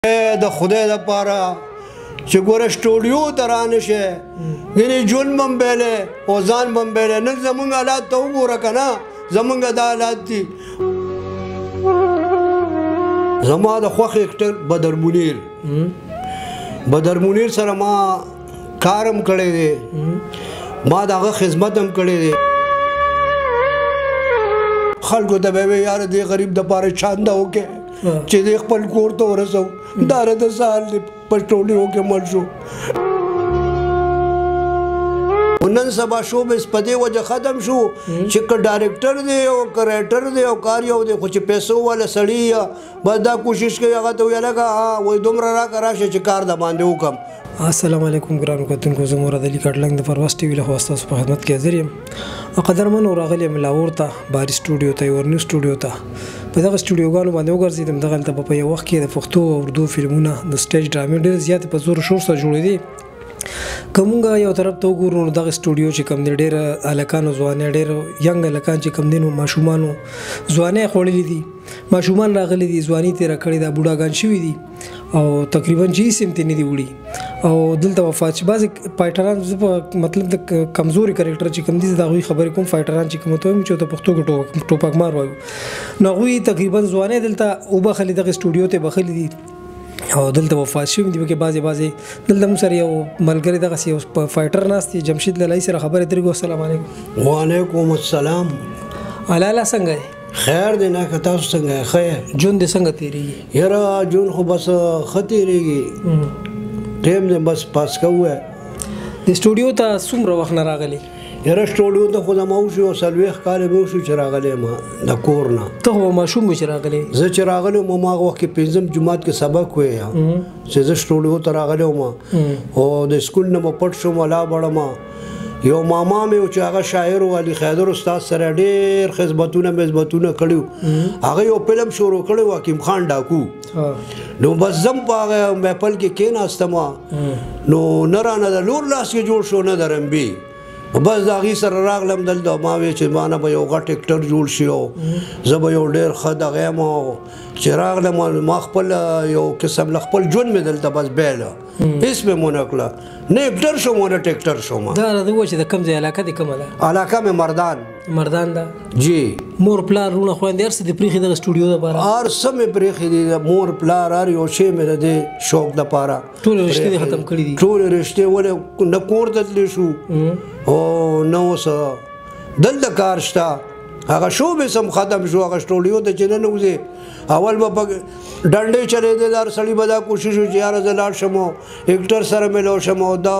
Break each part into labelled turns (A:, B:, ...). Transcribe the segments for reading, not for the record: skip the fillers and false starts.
A: د خدای لپاره چې ګوره سټوډیو ته رانشئ ګینې ژوند به هم بیلی او ځان به هم بیلی نن زمونږ حالات ته وګوره که نه زمونږ دا حالات دي زما د خوښ اکټر بدر منیر سره ما کار هم کړی دی ما د هغه خدمت هم کړی دی خلکو ته به یې وایي یاره دې غریب دپاره چانده وکړې چې دې خپل کور ته ورسو دا راته سهال دی په سټوډیو کې مړ شو نن سبا شوبز په دې وجه ختم شو چې که ډایرکټر دی او که رایټر دی او کار یو دی خو چې پیسو والا سړي بس دا کوشش کوي هغه ته ویې لکه وایي دومره راکړه راشه چې کار د باندې وکړم
B: السلام علیکم ګرانو کتونکو زه مراد علي کټلنګ د پرواز ټي وي لخوا ستاسو په خدمت کې حاضر یم قدرمنو راغلی یم لاهور ته باري سټوډیو ته یو نیو سټوډیو ته په دغه سټوډیوګانو باندې وګرځېدم دغلته به په یو وخت کې د پښتو او اردو فلمونه د سټیج ډرامې ډېرې زیاتې په زور شور سره جوړېدې که مونږ یو طرف ته وګورو نو دغه سټوډیو چې کوم دی ډېر هلکانو ځوانۍ ډېر ینګ هلکان چې کوم دی نو ماشومانو ځوانۍ خوړلي دي ماشومان راغلي دي ځواني تېره کړې ده بوډاګان شوي دي او تقریبا چې هېڅ هم ترې نه دي وړي او دلته وفات شي بعضې فایټران زه په مطلب د کمزوري کرکټر چې کوم دي زه د هغوی خبرې کوم فایټران چې کوم ته وایم چې ورته پښتو کې ټوپکمار وایو نو هغوی تقریبا ځوانۍ دلته وبخلي دغه سټوډیو ته بخلي دي او دلته وفات شوي دي پکې بعضې دلته موږ سره یو ملګری دغسې یو فایټر ناست دی جمشید للی سره خبرې ترې کوو السلام علیکم
A: وعلیکم السلام
B: هلاله څنګه دی
A: خیر دی نه که تاسو څنګه یې ښه یې
B: ژوند دې څنګه تېرېږي
A: یاره ژوند خو بس ښه تېرېږي ټیم دی بس پاس کوو
B: د سټوډیو ته څومره وخت نه راغلی
A: یاره سټوډیو ته خو زما وشو 40 کاله مې وشو چې راغلی یم د کور نه
B: ته خو ماشوم وې چې راغلی
A: زه چې راغلی وم هماغه وخت کې پنځم جومات کې سبق ویه چې زه سټوډیو ته راغلی وم او د سکول نه مې پټ شوم ولا بړم یو ماما مې و چې هغه شاعر و علي خیدر استاد سره ډېر خدمتونه کړي هغه یو فلم شروع کړی و حکیم خان ډاکو نو بس زم په هغه محفل کې کېناستم نو نه رانه د لور لاس کې جوړ شو نه د رمبي بس د هغې سره راغلم دلته ما وی چې مانه به یو غټ اکټر جوړ شي او زه به یو ډېر ښه دغه یم چې راغلم ما خپل یو قسم له خپل ژوند مې دلته بس بیله هېڅ مې ونه کړه نه اکټر شوم نه ټیکټر شوم
B: دا راته ووایه چې د کوم ځای علاقه دې کومه ده
A: علاقه مې
B: مردان ده
A: جی
B: مور پلار رونه خویندې هر څه دې پرېښي دغه سټوډیو دپاره
A: هر څه مې پرېښي دي مور پلار هر یو شی مې د دې شوق دپاره
B: ټولې رشتې دې ختم کړي دي
A: ټولې رشتې ولې نه کور ته تللی شو او نه اوس دلته کار شته هغه شوبز هم ختم شو هغه سټوډیو ته چې نه وځې اول به په ډنډې چلېدې دا سړي به دا کوشش و چې یاره زه لاړ شم او اکټر سره مې لاړ شم او دا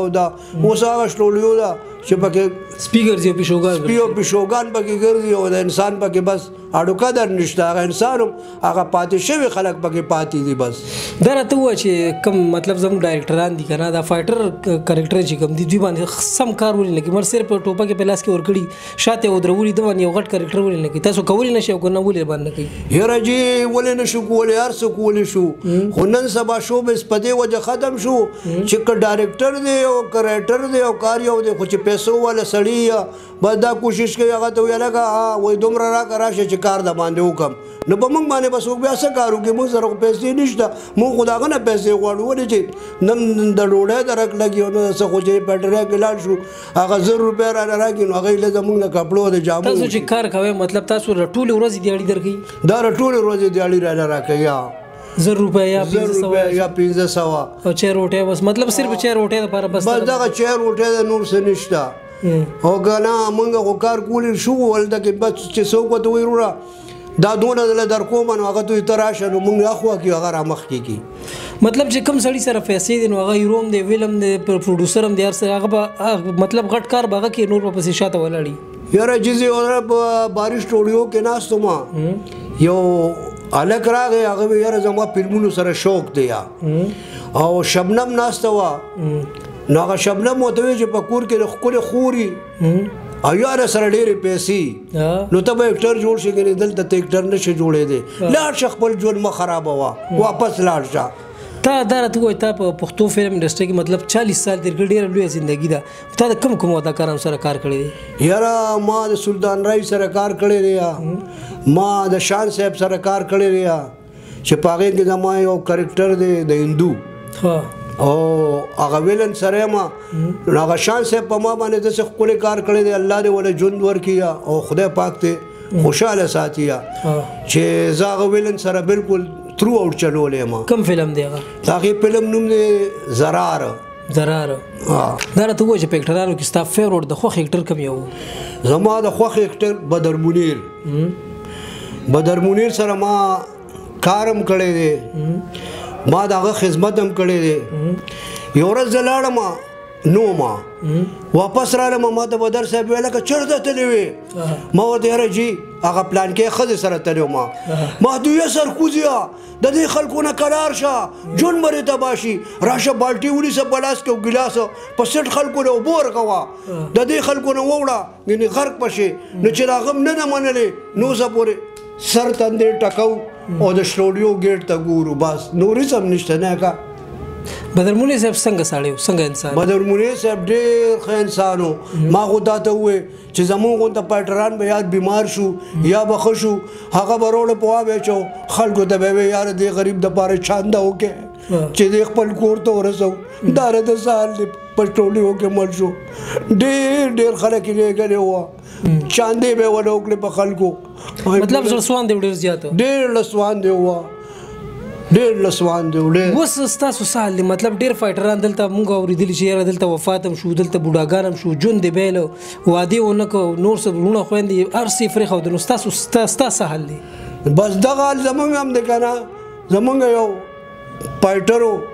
A: اوس هغه سټوډیو ده چې پکې
B: سپي ګرځي او
A: پیشوګان پکې ګرځي او د انسان پکې بس اډوکه در نشته هغه انسان هم هغه پاتې شوي خلک پکې پاتې دي بس
B: دا راته ووایه چې کوم مطلب زموږ ډایرکټران دي که نه دا فایټر کرکټر چې کوم دي دوی باندې سم کار ولې نه کوي مړ صرف ټوپکې په لاس کې ورکړي شاته یې ودرولي ده باندې یو غټ کرکټر ولې نه کوي تاسو کولی نه شئ او که نه ولې باندې نه کوي
A: یاره جی ولې نه شو کولی هر څه کولی شو خو نن سبا شوبز په دې وجه ختم شو چې که ډایرکټر دی او که رایټر دی او کار یو دی خو چې پیسو والا سړي بس دا کوشش کوي هغه ته ویې لکه وایي دومره راکړه راشه چې کار د باندې وکړم نو په موږ باندې به څوک بیا څه کار وکړي موږ سره خو پیسې نشته موږ خو د هغه نه پیسې غواړو ولې چې نن د ډوډۍ درک لګي او نه څه خو چې پټریا کې لاړ شو هغه 1000 روپۍ رانه راکړي نو هغوی له زموږ د کپړو د جامو
B: تاسو چې کار کوئ مطلب تاسو ټولې ورځې دیاړي درکوي
A: دا ټولې ورځې دیاړي رانه راکوي
B: 1000 روپۍ یا
A: 1500
B: او چای روټۍ بس مطلب صرف چای روټۍ دپاره بس
A: دغه چای روټۍ د نور څه نشته او که نه موږ خو کار کولی شو هلته کې بس چې څوک ورته وایي وروره دا دونه دله در کومه نو هغه ته ته راشه نو موږ اخوا کړي هغه رامخکې کړي
B: مطلب چې کوم سړي سره پیسې دي نو هغه هیرو هم دی ویلم دی پروډوسر هم دی هر څه هغه به مطلب غټ کار به هغه کې نور به پسې شاته ولاړي
A: یاره جزې په باري سټوډیو کې ناست وم یو هلک راغی هغه وی یاره زما فلمونو سره شوق دی او شبنم ناسته وه نو هغه شبنم ورته وایي چې په کور کې د ښکلې خوري او یاره سره ډېرې پیسې نو ته به اکټر جوړ شي که نه دلته ته اکټر نه شي جوړېدی لاړ شه خپل ژوند مه خرابوه واپس لاړ شه
B: تا دا راته ووایه تا په پښتو فلم انډسټري کې مطلب 40 سال تېر کړي ډېره لویه زندګي ده تا د کوم اداکارانو سره کار کړی دی
A: یاره ما د سلطان رای سره کار کړی دی ما د شان صاحب سره کار کړی دی چې پاغه کې زما یو کریکټر دی د هندو او هغه ویلن سره ما هغه شان سه په ما باندې د څه خپل کار کړی دی الله دې ول ژوند ورکیا او خدای پاک ته خوشاله ساتیا چې زاغه ویلن سره بالکل ترو اوټ چلولې ما.
B: کوم فلم دی هغه؟
A: هغه فلم نوم دی زرار.
B: دا راته وایي چې په اکټرانو کې ستا فیوریټ د خوښ اکټر کوم یو؟
A: زما د خوښ اکټر بدر منیر. بدر منیر سره ما کارم کړی دی، ما دغه خدمت هم کړی دی. یو ورځ زه لاړم نو ما واپس رالم، ما ته بدر صاحب ویل که چېرته تللی وې؟ ما ورته یاره جي هغه پلان کې ښځې سره تللی وم. ما دوی سرکوزیه د دې خلکو نه کرار شه، ژوند مرې تباه شي، راشه بالټي ونیسه په لاس کې او ګیلاس په سټ خلکو له اوبه ورکوه، د دې خلکو نه ووړه یعنې غرق به شي. نو چې د هغه نه منلې نو زه پورې سر تندې ټکو او د سټوډیو ګیټ ته ګورو، بس نور هېڅ هم نشته نه کا.
B: بدر مولوي صاحب څنګه سړی و، څنګه انسان؟
A: بدر مولوي صاحب ډېر ښه انسان و. ما خو دا ته ووایې چې زمونږ غونته پایټران به یاد بیمار شو یا به ښه شو، هغه به روډه په واچو، خلکو ته به یې ویې یاره دې غریب دپاره چانده وکړې چې دې خپل کور ته ورسوو، دا راته سهال دی په ټولیو کې مړ شو. ډېر ډېر خلک یې لېږلي وه، چاندې به یې ونه وکړې په خلکو.
B: مطلب زړسوان دی ډېر زیات؟
A: ډېر لسوان دی وه، ډېر لسوان دی ډېر.
B: اوس ستاسو سهال دی، مطلب ډېر فایټران دلته مونږ اورېدلي چې یاره دلته وفات هم شو، دلته بوډاګان هم شو، ژوند یې بیل، واده یې ونه کړ، نور څه وروڼه خویندې هر څه یې پرېښودل. نو ستاسو ستا سهال دی؟
A: بس دغه حال زمونږ هم دی که نه. زمونږ یو فایټر و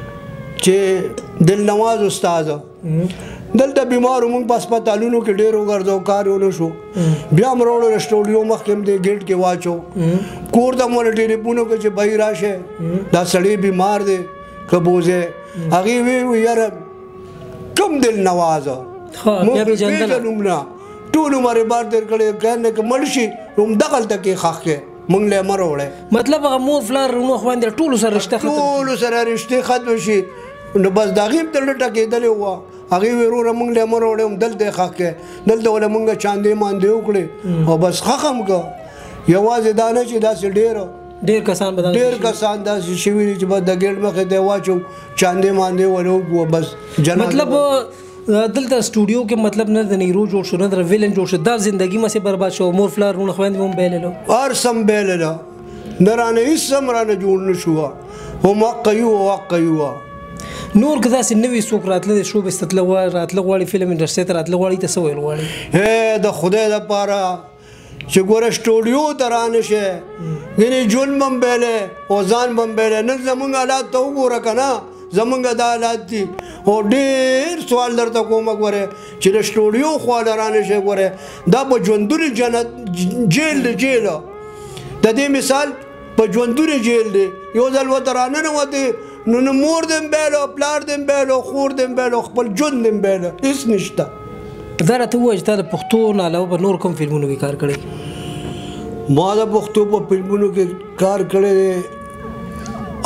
A: چې دلنواز استاد دلته بیمار و، مونږ په هسپتالونو کې ډېر وګرځو، کار یې ونه شو. بیا هم راوړو د سټوډیو مخکې هم دې ګیټ کې واچو، کور ته مو ټیلیفون وکړو چې بهر راشه دا سړی بیمار دی که بوځی. هغې ویې یاره کوم دلنواز موږ پېژنوم نه، ټول عمر یې بار تېر کړی، که نه که مړ شي نو همدغلته کې ښخ کړې، مونږ له یې مه راوړی.
B: مطلب هغه مور پلار وروڼه خویندې ټولو سره رشته ختم،
A: ټولو سره رشتې ختم شي. نو بس د هغې هم تر ټکېدلې وه، هغې ویې وروره مونږ له یې مه راوړی، دلته یې ښخ کړې، دلته ولې مونږ چاندې ماندې وکړې او بس ښخ هم کړه. یوازې دا نه چې داسې ډېر کسان داسې شوي دي چې بس د ګیټ مخې ته یې واچو، چاندې ماندې ولې وکړو بس.
B: مطلب دلته سټوډیو کې مطلب نه د نیرو جوړ شو نه د ویلن جوړ شو، دا زندګي مسې برباد شو، مور پلار وروڼه خویندې هم بیللو،
A: هر څه هم بیلله، نه رانه هېڅ هم رانه جوړ نه شوه، هم حق یو او حق یوه.
B: نور که داسې نوي څوک راتله د شوبز ته تله غواړي، راتله غواړي فلم انډسټرۍ ته راتله غواړي، ته څه ویل غواړي؟
A: د خدای دپاره چې ګوره سټوډیو ته رانشئ، یعنې ژوند به هم بیلی او ځان به هم بیلی. نن زمونږ حالات ته وګوره که نه، زمونږ دا حالات دي. او ډېر سوال درته کومه ګورې چې د سټوډیو خواله رانشئ، ګورې دا په ژوندوني جنت جیل دی، جیل د دې مثال په ژوندوني جیل دی. یو ځل ورته راننوتې نو نه مور دې هم بیلو، پلار دې هم بیلو، خور دې هم بیلو، خپل ژوند دې هم بیلو، هېڅ نشته.
B: دا راته ووایه چې تا د پښتو نه علاوه په نور کوم فلمونو کې کار کړی؟
A: ما د پښتو په فلمونو کې کار کړی دی،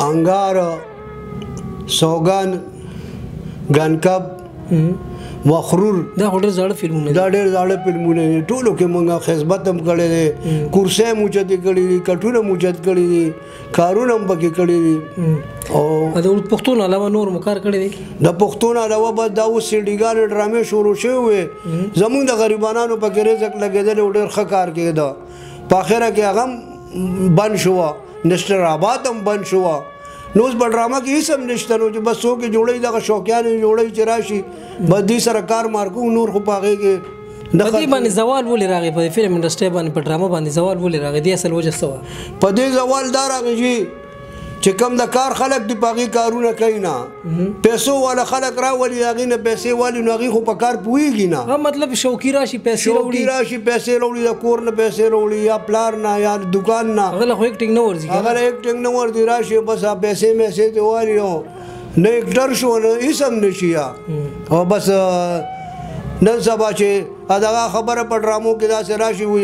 A: انګار، سوګند، ګنکب، مخرور.
B: دا خو ډېر زاړه فلمونه دي.
A: دا ډېر زاړه فلمونه دي، ټولو کې مونږ خدمت هم کړی دی، کورسۍ هم اوچتې کړي دي، کټونه هم اوچت کړي دي، کارونه هم پکې کړي دي. او
B: د پښتو نه علاوه نور مو کار کړی دی؟
A: د پښتو نه علاوه بس دا اوس سیډیګانې ډرامې شروع شوې وې، زمونږ د غریبانانو پکې رزق لګېدلی و، ډېر ښه کار کېده. په اخره کې هغه هم بند شوه، نشتر آباد هم بند شوه. نو اوس په ډرامه کې هېڅ هم نشته، نو چې بس څوک یې جوړوي، دغه شوقیان یې جوړوي چې راشي بس دې سره کار مار کوو، نور خو په هغې کې
B: په دې باندې زوال ولې راغی؟ په فلم انډسټرۍ باندې په ډرامه باندې زوال ولې راغی؟ دې اصل وجه څه وه؟
A: په دې زوال دا راغی چې کوم د کار خلک دي په هغې کارونه کوي نه، پیسو والا خلک راولي، هغې نه پیسې والي، نو هغې خو په کار پوهېږي نه.
B: مطلب شوقي راشي پیسې
A: راوړي، د کور نه پیسې راوړي، یا پلار نه یا دکان نه،
B: هغه له خو ایکټینګ نه ورځي،
A: هغه له ایکټینګ نه ورځي، راشي بس پیسې میسې ته والي، نه ایکټر شو نه هېڅ هم نه شي. او بس نن سبا چې دغه خبره په ډرامو کې داسې راشي وي، یا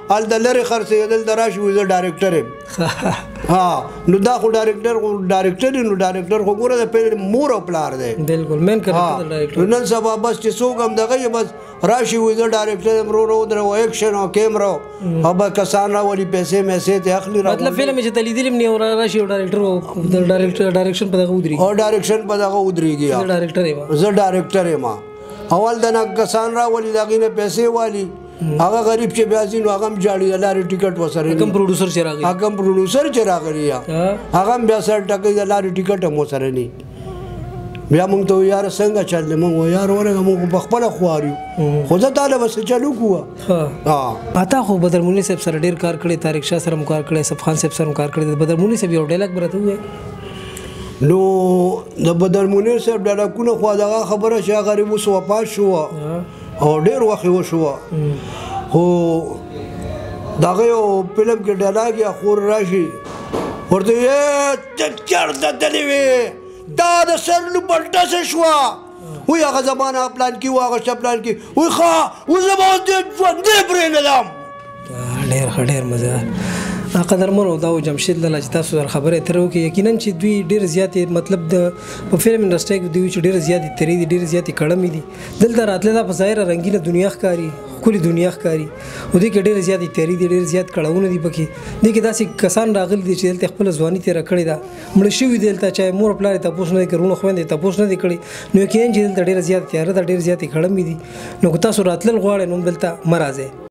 A: ال د لری خرڅېدل د راشي وي زه ډایرکټر یم ها نو دا خو ډایرکټر نو ډایرکټر خو ګوره د مور او پلار دی
B: بالکل مین کریکټر ډایرکټر
A: نن سبا بس چې څوک هم دغه بس راشي وي زه ډایرکټر یم رو درو ایکشن او کیمرا او به کسان راولي پیسې میسې ته اخلي
B: مطلب فلم چې تلیدل نه راشي او ډایرکټر ډایرکشن په دغه ودرېږي
A: او ډایرکشن په دغه ودرېږي زه ډایرکټر یم اول د نه کسان راولي د هغې نه پیسې والي هغه غریب چې بیا ځي نو هغه هم جاړي د لارې ټکټ ورسره
B: کم پروډوسر چې راغلی
A: هغه هم بیا سر ټکوي د لارې ټکټ هم ورسره نه بیا موږ ته یاره څنګه چل دی موږ یاره ورغه موږ په خپله خوار یو خو زه تاله به څه چلو کوه
B: اتا خو بدرمونی صاحب سره ډېر کار کړی طارق شاه سره هم کار کړی اسف خان صاحب سره هم کار کړی بدرمونی صاحب یو ډایلاګ به راته ووایي
A: نو د بدرمنیر صاحب ډایلاګونه خو دغه خبره چې هغه غریب اوس وفات شو او ډېر وخت یې وشوه خو دغه یو فلم کې ډایلاګ یا خور راشي ورته یې ته چېرته تللی وې دا د سر لوپټه څه شوه وایي هغه زما نه پلان کې و هغه شته پلان کې وایي ښه اوس زما اوس دې ژوندی پرېږدم
B: ډېر ښه ډېر مزه قدرمنو دا و جمشید لاله چې تاسو سره خبرې اترې وکړې یقینا چې دوی ډېر زیاتې مطلب د په فلم انډسټرۍ کې دوی چې ډېر زیاتې تېرې دي ډېر زیاتې کړمې دي دلته راتللی دا په ظاهره رنګینه دنیا ښکاري ښکلې دنیا ښکاري خو دې کې ډېرې زیاتې تېرې دي ډېر زیات کړاوونه دي پکې دې کې داسې کسان راغلي دي چې دلته خپله ځواني تېره کړې ده مړه شوي دي دلته چاهے مور پلار یې تپوس نه دی کړی وروڼه خویندې یې تپوس نه دی کړی نو یقینا چې دلته ډېره زیاته تیاره ده ډېر زیاتې کړمې دي نو که تاسو راتلل غواړئ نو دلته مه راځئ